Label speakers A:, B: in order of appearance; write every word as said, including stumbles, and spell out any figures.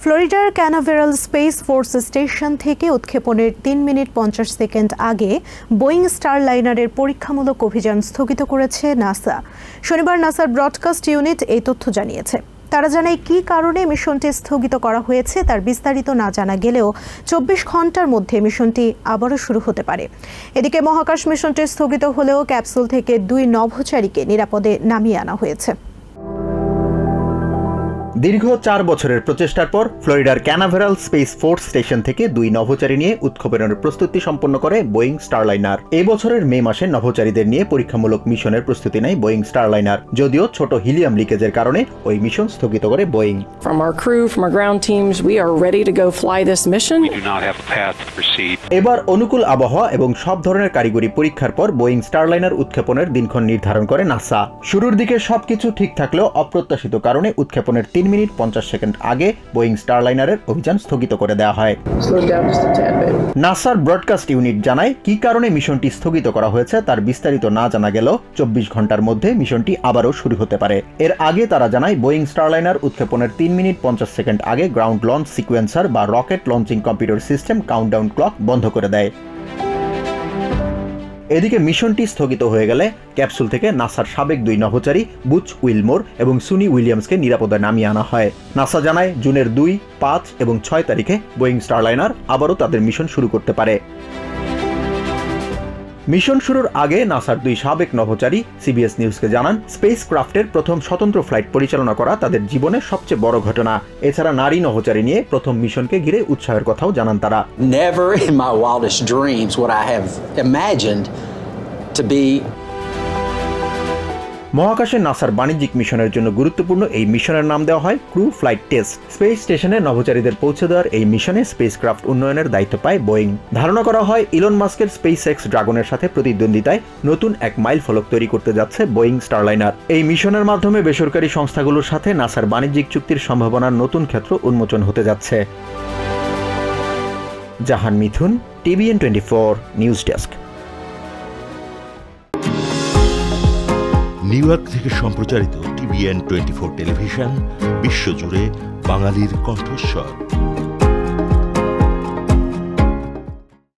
A: ফ্লোরিডার Canaveral space force station থেকে উৎক্ষেপণের তিন মিনিট পঞ্চাশ সেকেন্ড আগে বোয়িং স্টারলাইনারের পরীক্ষামূলক অভিযান স্থগিত করেছে নাসা। শনিবার নাসার ব্রডকাস্ট ইউনিট এই তথ্য জানিয়েছে। তারা জানায় কী কারণে মিশনটি স্থগিত করা হয়েছে তার বিস্তারিত না জানা গেলেও চব্বিশ ঘন্টার মধ্যে মিশনটি আবারও শুরু হতে পারে। এদিকে মহাকাশ মিশনটি স্থগিত হলেও ক্যাপসুল থেকে দুই নভোচারীকে নিরাপদে নামিয়ে আনা হয়েছে।
B: দীর্ঘ চার বছরের প্রচেষ্টার পর ফ্লোরিডার ক্যানাভেরাল স্পেস ফোর্স স্টেশন থেকে দুই নভোচারী নিয়ে উৎক্ষেপণের প্রস্তুতি সম্পন্ন করে বোয়িং স্টারলাইনার। এই বছরের মে মাসে নভোচারীদের নিয়ে পরীক্ষামূলক মিশনের প্রস্তুতি নেয় বোয়িং স্টারলাইনার, যদিও ছোট হিলিয়াম লিকেজের কারণে ওই মিশন স্থগিত করে Boeing.
C: From our crew, from our ground teams, we are ready to go fly this mission.
D: We do not have a path to proceed.
B: এবার অনুকূল আবহাওয়া এবং সব ধরনের কারিগরি পরীক্ষার পর বোয়িং স্টারলাইনার উৎক্ষেপণের দিনক্ষণ নির্ধারণ করে নাসা। শুরুর দিকে সবকিছু ঠিক থাকলেও অপ্রত্যাশিত কারণে উৎক্ষেপণের তিন মিনিট পঞ্চাশ সেকেন্ড আগে বোয়িং স্টারলাইনারের অভিযান স্থগিত করে দেওয়া হয়। নাসার ব্রডকাস্ট ইউনিট জানায় কি কারণে মিশনটি স্থগিত করা হয়েছে তার বিস্তারিত না জানা গেলেও চব্বিশ ঘন্টার মধ্যে মিশনটি আবারও শুরু হতে পারে। এর আগে তারা জানায় বোয়িং স্টারলাইনার উৎক্ষেপণের তিন মিনিট পঞ্চাশ সেকেন্ড আগে গ্রাউন্ড লঞ্চ সিকোয়েন্সার বা rocket launching computer system countdown clock বন্ধ করে দেয়। এদিকে মিশনটি স্থগিত হয়ে গেলে ক্যাপসুল থেকে নাসার সাবেক দুই নভোচারী বুচ উইলমোর এবং সুনি উইলিয়ামসকে নিরাপদে নামিয়ে আনা হয়। নাসা জানায় জুনের দুই, পাঁচ এবং ছয় তারিখে বোয়িং স্টারলাইনার আবারও তাদের মিশন শুরু করতে পারে। মিশন শুরুর আগে নাসার দুই সাবেক নভোচারী সিবিএস নিউজকে জানান স্পেস ক্রাফটের প্রথম স্বতন্ত্র ফ্লাইট পরিচালনা করা তাদের জীবনের সবচেয়ে বড় ঘটনা। এছাড়া নারী নভোচারী নিয়ে প্রথম মিশনকে ঘিরে উৎসাহের কথাও জানান তারা।
E: Never in my wildest dreams would I have imagined to be
B: মহাকাশে নাসার বাণিজ্যিক মিশনের জন্য গুরুত্বপূর্ণ এই মিশনের নাম দেওয়া হয় ক্রু ফ্লাইট টেস্ট। স্পেস স্টেশনে নভোচারীদের পৌঁছে দেওয়ার এই মিশনে স্পেসক্রাফট উন্নয়নের দায়িত্ব পায় বোয়িং। ধারণা করা হয় ইলন মাস্কের স্পেস এক্স ড্রাগনের সাথে প্রতিদ্বন্দ্বিতায় নতুন এক মাইল ফলক তৈরি করতে যাচ্ছে বোয়িং স্টারলাইনার। এই মিশনের মাধ্যমে বেসরকারি সংস্থাগুলোর সাথে নাসার বাণিজ্যিক চুক্তির সম্ভাবনার নতুন ক্ষেত্র উন্মোচন হতে যাচ্ছে। Jahan Mithun, TVN twenty four news desk.
F: New York থেকে সম্প্রচারিত টিভিএন টোয়েন্টি ফোর টেলিভিশন বিশ্বজুড়ে বাঙালির কণ্ঠস্বর।